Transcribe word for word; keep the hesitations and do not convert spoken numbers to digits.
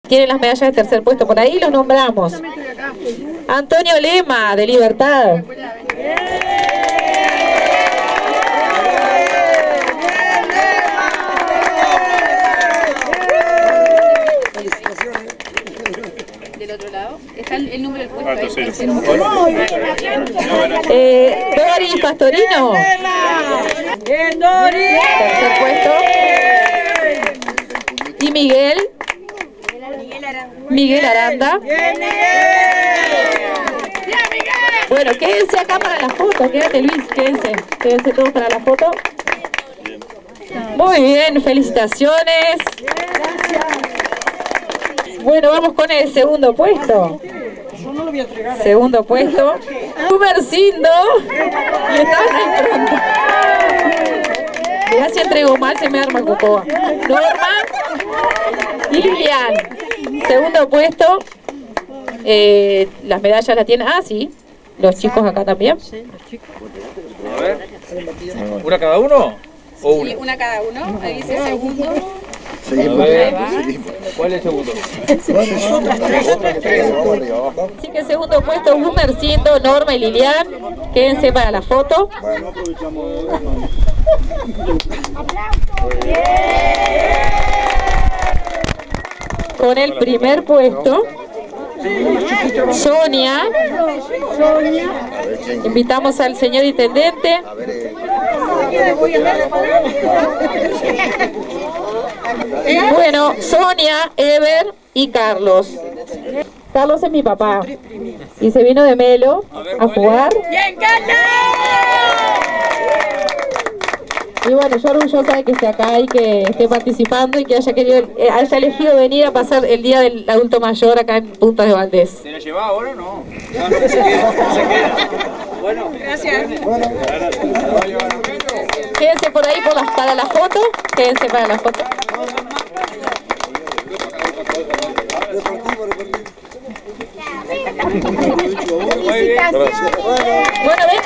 tienen las medallas de tercer puesto por ahí, los nombramos. Antonio Lema, de Libertad. Del otro lado está el número del puesto. Eh, Doris Pastorino. Tercer puesto. Y Miguel. Miguel Aranda. Bueno, quédense acá para la foto. Quédate, Luis, quédense. Quédense todos para la foto. Muy bien, felicitaciones. Bueno, vamos con el segundo puesto. Segundo puesto. Gumercindo. Y estaban ahí pronto. Ya si entrego mal se me arma Cocoa. Norma y Lilian. Segundo puesto. Eh, las medallas las tienen. Ah, sí. Los chicos acá también. A ver. ¿Una cada uno? ¿O una? Sí, una cada uno. Ahí dice segundo. Seguimos. ¿Cuál es el segundo? Así que segundo puesto, Gumercindo, Norma y Lilian. Quédense para la foto. Con el primer puesto, Sonia. Invitamos al señor intendente. Bueno, Sonia, Ever y Carlos. Carlos es mi papá y se vino de Melo a jugar. Y bueno, yo orgullosa de que esté acá y que esté participando y que haya querido, eh, haya elegido venir a pasar el día del adulto mayor acá en Punta de Valdés. ¿Se la lleva ahora o no? No, no se queda, se queda. Bueno, gracias. Quédense por ahí por las, para la foto. Quédense para la foto. Bueno, ven.